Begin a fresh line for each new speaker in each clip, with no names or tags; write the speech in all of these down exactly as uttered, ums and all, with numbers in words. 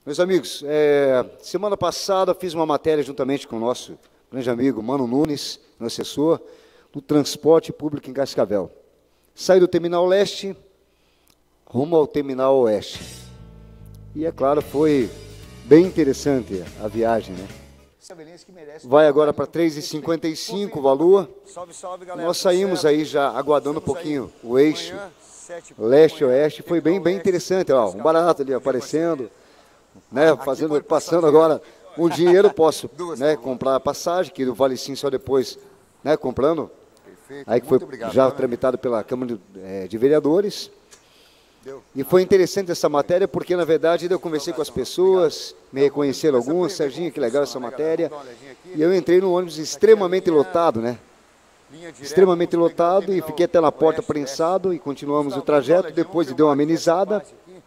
Meus amigos, é, semana passada fiz uma matéria juntamente com o nosso grande amigo Mano Nunes, meu assessor, do transporte público em Cascavel. Saí do Terminal Leste, rumo ao Terminal Oeste. E, é claro, foi bem interessante a viagem, né? Vai agora para três e cinquenta e cinco o valor. Nós saímos aí já aguardando um pouquinho o eixo leste-oeste. Foi bem, bem interessante, ó, um barato ali aparecendo, né, fazendo, passando agora um dinheiro, posso, né, comprar a passagem, que vale sim só depois, né, comprando. Aí que foi já tramitado pela Câmara de, é, de Vereadores. E foi interessante essa matéria, porque, na verdade, eu conversei com as pessoas, me reconheceram alguns, Serginho, que legal essa matéria, e eu entrei num ônibus extremamente lotado, né? Extremamente lotado, e fiquei até na porta prensado, e continuamos o trajeto, depois deu uma amenizada,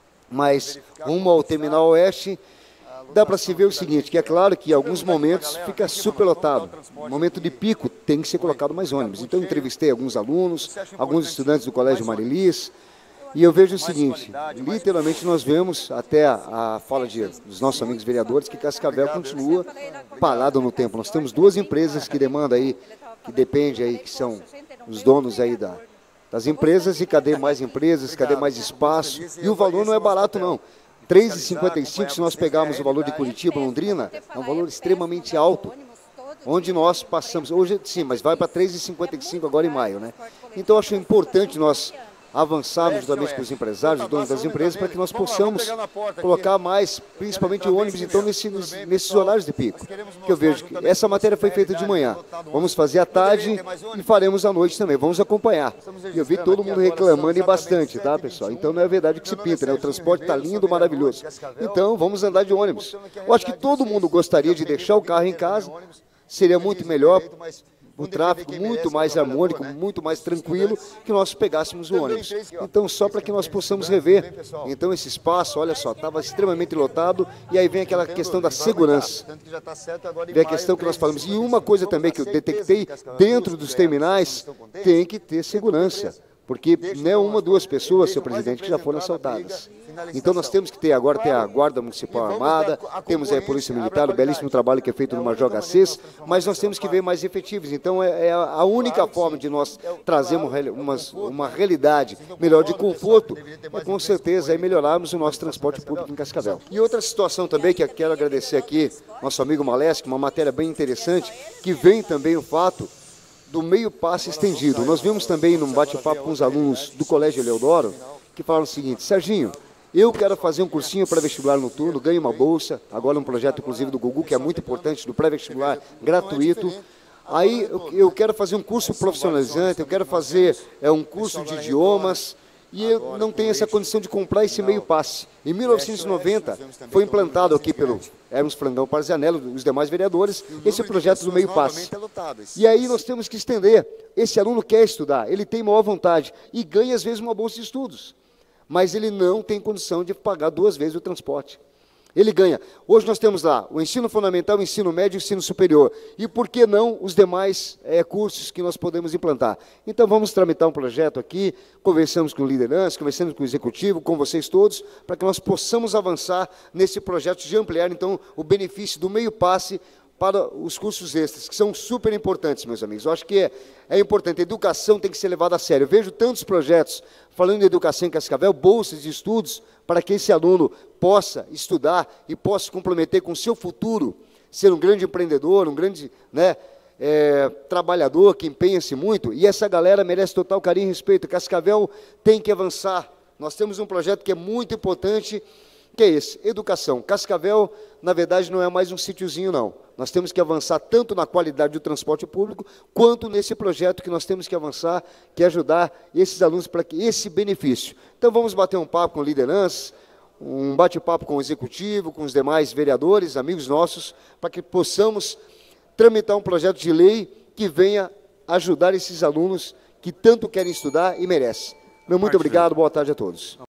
mas rumo ao Terminal Oeste, dá para se ver o seguinte, que é claro que em alguns momentos fica super lotado. No momento de pico tem que ser colocado mais ônibus. Então eu entrevistei alguns alunos, alguns estudantes do Colégio Marilis, e eu vejo o seguinte, literalmente nós vemos, até a, a fala de, dos nossos amigos vereadores, que Cascavel continua parado no tempo. Nós temos duas empresas que demandam aí, que dependem aí, que são os donos aí da, das empresas, e cadê mais empresas, cadê mais espaço? E o valor não é barato não. três e cinquenta e cinco, se nós pegarmos o valor de Curitiba, Londrina, é um valor extremamente alto, onde nós passamos, hoje sim, mas vai para três e cinquenta e cinco agora em maio, né? Então eu acho importante nós avançarmos juntamente com os empresários, os donos das empresas, para que nós possamos colocar mais, principalmente o ônibus, então, nesses, nesses horários de pico. Que eu vejo que essa matéria foi feita de manhã, vamos fazer à tarde e faremos à noite também, vamos acompanhar. E eu vi todo mundo reclamando e bastante, tá, pessoal? Então não é verdade que se pinta, né? O transporte está lindo, maravilhoso. Então vamos andar de ônibus. Eu acho que todo mundo gostaria de deixar o carro em casa, seria muito melhor, o tráfego muito mais harmônico, muito mais tranquilo, que nós pegássemos o ônibus. Então, só para que nós possamos rever. Então, esse espaço, olha só, estava extremamente lotado, e aí vem aquela questão da segurança. Vem a questão que nós falamos. E uma coisa também que eu detectei, dentro dos terminais, tem que ter segurança. Porque não é uma ou duas pessoas, senhor presidente, que já foram assaltadas. Então nós temos que ter agora ter a Guarda Municipal Armada, temos aí a Polícia Militar, o belíssimo trabalho que é feito no Major Garcês, mas nós temos que ver mais efetivos. Então é, é a única forma de nós trazermos uma, uma realidade melhor de conforto, é com certeza aí melhorarmos o nosso transporte público em Cascavel. E outra situação também que eu quero agradecer aqui, nosso amigo Maleschi, uma matéria bem interessante, que vem também o fato do meio passe estendido. Nós vimos também num bate-papo com os alunos do Colégio Eleodoro, que falaram o seguinte: Serginho, eu quero fazer um cursinho pré-vestibular noturno, ganho uma bolsa, agora um projeto inclusive do Gugu, que é muito importante, do pré-vestibular gratuito. Aí eu, eu quero fazer um curso profissionalizante, eu quero fazer é, um curso de idiomas, e eu não tenho essa condição de comprar esse meio passe. Em mil novecentos e noventa, foi implantado aqui pelo Hermes Frangão Parzianello, os demais vereadores, esse projeto do meio passe. E aí nós temos que estender. Esse aluno quer estudar, ele tem maior vontade, e ganha às vezes uma bolsa de estudos, mas ele não tem condição de pagar duas vezes o transporte. Ele ganha. Hoje nós temos lá o ensino fundamental, o ensino médio e o ensino superior. E por que não os demais é, cursos que nós podemos implantar? Então vamos tramitar um projeto aqui, conversamos com liderança, conversamos com o executivo, com vocês todos, para que nós possamos avançar nesse projeto de ampliar, então, o benefício do meio passe para os cursos extras, que são super importantes, meus amigos. Eu acho que é, é importante, a educação tem que ser levada a sério. Eu vejo tantos projetos falando de educação em Cascavel, bolsas de estudos, para que esse aluno possa estudar e possa se comprometer com o seu futuro, ser um grande empreendedor, um grande né, é, trabalhador que empenha-se muito, e essa galera merece total carinho e respeito. Cascavel tem que avançar. Nós temos um projeto que é muito importante, que é esse, educação. Cascavel, na verdade, não é mais um sítiozinho, não. Nós temos que avançar tanto na qualidade do transporte público, quanto nesse projeto que nós temos que avançar, que é ajudar esses alunos para que esse benefício. Então, vamos bater um papo com lideranças, um bate-papo com o executivo, com os demais vereadores, amigos nossos, para que possamos tramitar um projeto de lei que venha ajudar esses alunos que tanto querem estudar e merecem. Meu muito obrigado, boa tarde a todos.